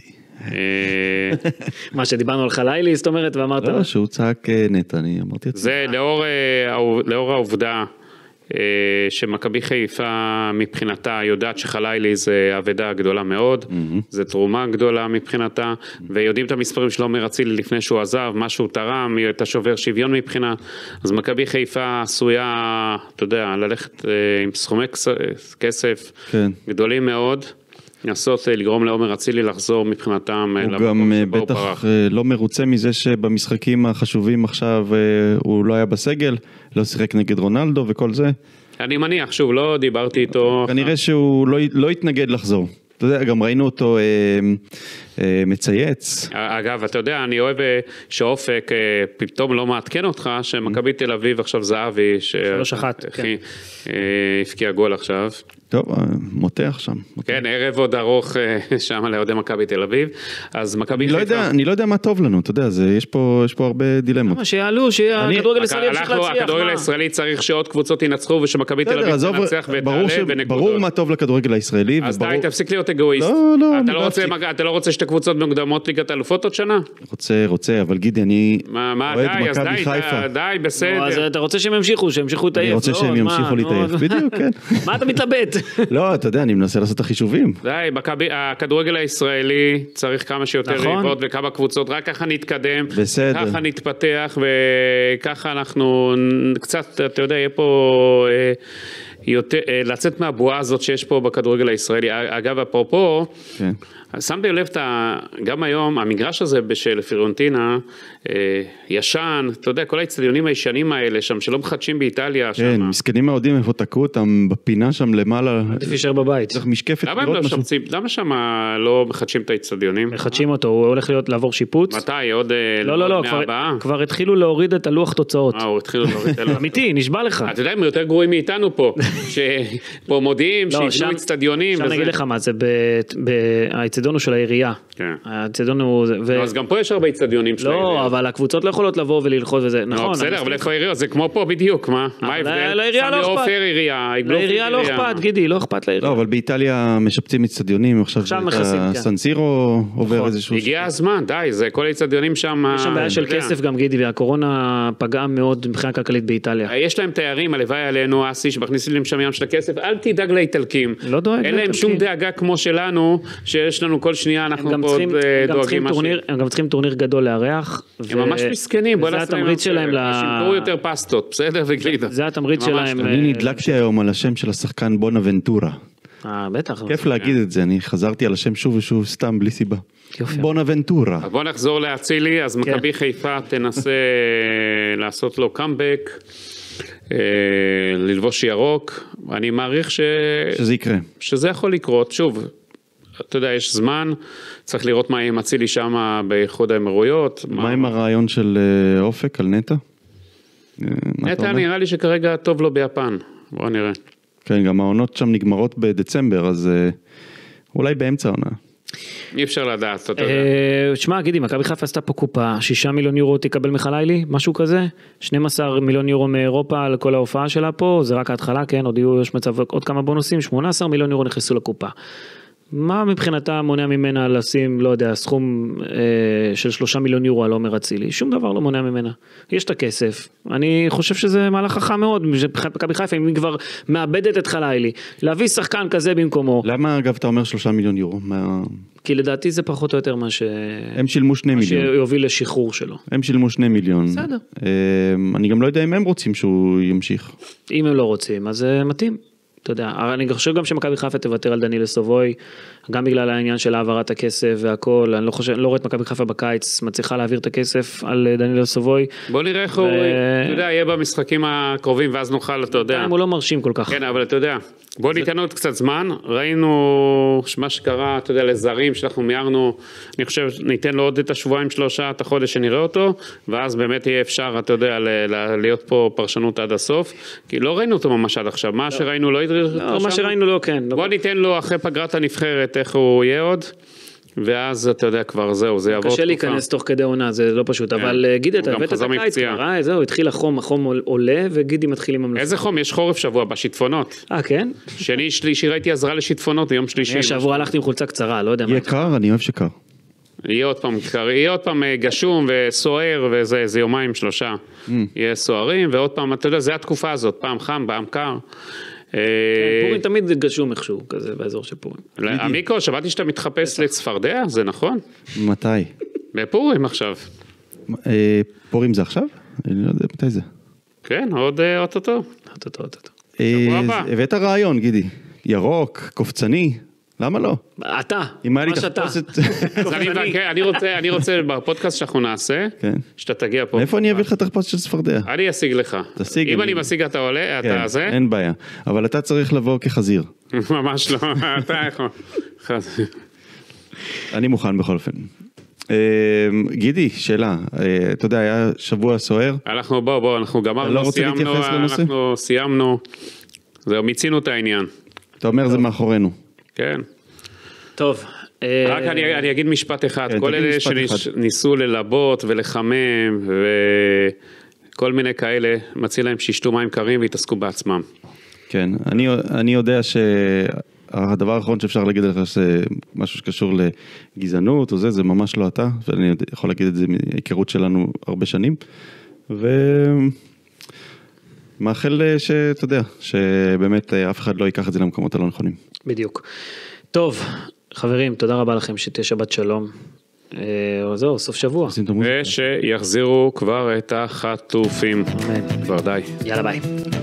מה שדיברנו על חלילי, זאת אומרת, ואמרת... לא, שהוא צעק נטע, אני אמרתי את זה. זה לאור העובדה שמכבי חיפה מבחינתה יודעת שחלילי זה עבודה גדולה מאוד, זה תרומה גדולה מבחינתה, ויודעים את המספרים של עומר אצילי לפני שהוא עזב, מה שהוא תרם, את השובר שוויון מבחינה, אז מכבי חיפה עשויה, אתה יודע, ללכת עם סכומי כסף גדולים מאוד, לנסות לגרום לעומר אצילי לחזור מבחינתם הוא גם בטח לא מרוצה מזה שבמשחקים החשובים עכשיו הוא לא היה בסגל, לא שיחק נגד רונלדו וכל זה. אני מניח, שוב, לא דיברתי איתו. כנראה שהוא לא התנגד לחזור. אתה יודע, גם ראינו אותו מצייץ. אגב, אתה יודע, אני אוהב שאופק פתאום לא מעדכן אותך, שמכבי תל אביב עכשיו זהבי, 3-1, כן. הפקיע גול עכשיו. טוב, מותח שם. כן, ערב עוד ארוך שם לידי מכבי תל אביב, אז מכבי חיפה... אני לא יודע מה טוב לנו, אתה יודע, יש פה הרבה דילמות. שיעלו, שהכדורגל הישראלי ימשיך להצליח. הכדורגל הישראלי צריך שעוד קבוצות ינצחו, ושמכבי תל אביב תנצח ותעלה בנקודות. ברור מה טוב לכדורגל הישראלי. אז די, תפסיק להיות אגואיסט. אתה לא רוצה שתי קבוצות מוקדמות ליגת האלופות עוד שנה? רוצה, אבל גידי, אני אוהד מכבי חיפה. די, בסדר. אז אתה רוצה שהם ימשיכו את העייף. אני רוצה שהם ימשיכו להתעייף, בדיוק, כן. מה אתה מתלבט? לא, אתה יודע, אני מנסה לעשות את החישובים. די, הכדורגל הישראלי צריך כמה שיותר לראות וכמה קבוצות, רק ככה נתקדם, ככה נתפתח וככה אנחנו קצת, אתה יודע, יהיה פה לצאת מהבועה הזאת שיש פה בכדורגל הישראלי. אגב, אפרופו, שמתי לב, גם היום, המגרש הזה של פיורנטינה, ישן, אתה יודע, כל האצטדיונים הישנים האלה שם, שלא מחדשים באיטליה. כן, מסכנים מהאוהדים, איפה תקעו אותם בפינה שם למעלה. עדיף להישאר בבית. צריך משקפת לראות משהו. למה שם לא מחדשים את האצטדיונים? מחדשים אותו, הוא הולך לעבור שיפוץ. מתי? עוד לא, כבר התחילו להוריד את הלוח תוצאות. התחילו להוריד את הלוח. אמיתי, נשבע לך. אתה יודע, הם יותר גרועים מאיתנו פה, שפה מודיעים, שישנו אצטדיונים. שם נגיד לך מה, זה האצטדיון הוא של העירייה. האצטדיון הוא... אז גם פה יש הרבה אצטדיונים של העירייה. לא, אבל הקבוצות לא יכולות לבוא וללחוץ וזה, נכון. בסדר, אבל איפה העיריות? זה כמו פה בדיוק, מה ההבדל? לעירייה לא אכפת. לעירייה לא אכפת, גידי, לא אכפת לעירייה. לא, אבל באיטליה משפצים אצטדיונים, עכשיו סנסירו עובר איזשהו... הגיע הזמן, די, זה כל האצטדיונים שם... יש שם בעיה של כסף גם, גידי, והקורונה פגעה מאוד מבחינה כלכלית באיטליה. יש להם תיירים, הלוואי עלינו, אסי, שמכניסים להם שם ים של הכסף, אל תדאג לאיטלקים. לא דואג. אין להם שום דאגה כמו שלנו, שיש לנו כל שנייה, אנחנו פה עוד דואגים משהו. הם גם צריכים טורניר גדול לארח. הם ממש מסכנים, בוא זה התמריץ שלהם שימכרו יותר פסטות, בסדר וגלידה. זה התמריץ שלהם. אני נדלקתי היום על השם של השחקן בונאבנטורה. בטח. כיף להגיד את זה, אני חזרתי על השם שוב ושוב סתם בלי סיבה. בונאבנטורה. בוא נחזור לאצילי, אז מכבי חיפה תנסה לעשות לו קאמבק, ללבוש ירוק, אני מעריך שזה יקרה. שזה יכול לקרות, שוב, אתה יודע, יש זמן, צריך לראות מה עם אצילי שם באיחוד האמירויות. מה עם הרעיון של אופק על נטע? נטע נראה לי שכרגע טוב לו ביפן, בואו נראה. כן, גם העונות שם נגמרות בדצמבר, אז אולי באמצע העונה. אי אפשר לדעת, אתה יודע. שמע, גידי, מכבי חיפה עשתה פה קופה, 6 מיליון יורו תקבל מחלילי, משהו כזה, 12 מיליון יורו מאירופה על כל ההופעה שלה פה, זה רק ההתחלה, כן, יש מצב עוד כמה בונוסים, 18 מיליון יורו נכנסו לקופה. מה מבחינתה מונע ממנה לשים, לא יודע, סכום של 3 מיליון יורו על עומר אצילי? שום דבר לא מונע ממנה. יש את הכסף. אני חושב שזה מהלך חכם מאוד, מכבי חיפה, אם היא כבר מאבדת את חלילי, להביא שחקן כזה במקומו. למה אגב אתה אומר 3 מיליון יורו? כי לדעתי זה פחות או יותר מה הם שילמו 2 מיליון. מה שיוביל לשחרור שלו. הם שילמו 2 מיליון. בסדר. אני גם לא יודע אם הם רוצים שהוא ימשיך. אם הם לא רוצים, אז זה מתאים. אתה יודע, אני חושב גם שמכבי חיפה תוותר על דניאל סובוי, גם בגלל העניין של העברת הכסף והכל, אני לא רואה את מכבי חיפה בקיץ, מצליחה להעביר את הכסף על דניאל סובוי. בוא נראה איך הוא, אתה יודע, יהיה במשחקים הקרובים, ואז נוכל, אתה יודע. הוא לא מרשים כל כך. כן, אבל אתה יודע, בוא ניתן עוד קצת זמן, ראינו מה שקרה, אתה יודע, לזרים שאנחנו מיירנו, אני חושב, ניתן לו עוד את השבועיים, 3, את החודש שנראה אותו, ואז באמת יהיה אפשר, אתה יודע, להיות פה פרשנות עד הסוף, כי לא ראינו אותו ממש עד עכשיו, מה שראינו לא מה שראינו לא, כן. בוא ניתן לו אחרי פגרת הנבחרת איך הוא יהיה עוד, ואז אתה יודע כבר זהו, זה יעבור תקופה. קשה להיכנס תוך כדי עונה, זה לא פשוט, אבל גידי, אתה הבאת את הקיץ כבר, זהו, התחיל החום עולה, וגידי מתחיל עם המלאכה. איזה חום? יש חורף שבוע בשיטפונות. כן? שני, שלישי, ראיתי עזרה לשיטפונות, יום שלישי. שבוע הלכתי עם חולצה קצרה, לא יודע מה. יהיה קר, אני אוהב שקר. יהיה עוד פעם גשום וסוער, וזה יומיים 3. יהיה סוערים, ועוד פעם, אתה יודע, זה התקופה הזאת, פעם חם, פעם קר. פורים תמיד גשום איכשהו כזה באזור של פורים. עמיקו, שמעתי שאתה מתחפש לצפרדע, זה נכון? מתי? בפורים עכשיו. פורים זה עכשיו? אני לא יודע מתי זה. כן, עוד אוטוטו. אוטוטו. הבאת רעיון, גידי. ירוק, קופצני. למה לא? אתה, אם היה לי ממש אתה. תחפושת... אז אני רוצה בפודקאסט שאנחנו נעשה, שאתה תגיע פה. מאיפה אני אביא לך תחפושת של צפרדע? אני אשיג לך. תשיג. אם אני משיג אתה עולה, אתה זה? אין בעיה. אבל אתה צריך לבוא כחזיר. ממש לא, אתה יכול. אני מוכן בכל אופן. גידי, שאלה, אתה יודע, היה שבוע סוער. אנחנו גמרנו, לא רוצה להתייחס לנושא? אנחנו סיימנו, זהו, מיצינו את העניין. אתה אומר זה מאחורינו. כן. טוב. רק אני אגיד משפט אחד, כל אלה שניסו ללבות ולחמם וכל מיני כאלה, מציע להם שישתו מים קרים והתעסקו בעצמם. כן, אני יודע שהדבר האחרון שאפשר להגיד לך זה משהו שקשור לגזענות או זה ממש לא אתה, ואני יכול להגיד את זה מהיכרות שלנו הרבה שנים, ומאחל שאתה יודע, שבאמת אף אחד לא ייקח את זה למקומות הלא נכונים. בדיוק. טוב, חברים, תודה רבה לכם, שתהיה שבת שלום. זהו, סוף שבוע. ושיחזירו כבר את החטופים. אמן. כבר די. יאללה ביי.